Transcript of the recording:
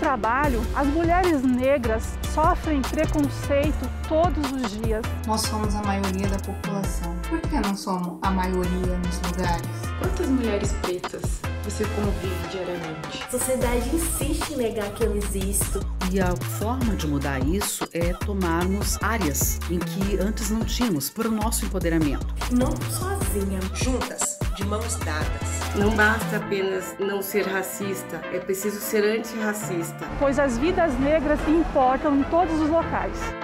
trabalho, as mulheres negras sofrem preconceito todos os dias. Nós somos a maioria da população. Por que não somos a maioria nos lugares? Quantas mulheres pretas você convive diariamente? A sociedade insiste em negar que eu existo. E a forma de mudar isso é tomarmos áreas em que antes não tínhamos, para o nosso empoderamento. Não sozinha. Juntas, de mãos dadas. Não basta apenas não ser racista, é preciso ser antirracista. Pois as vidas negras importam em todos os locais.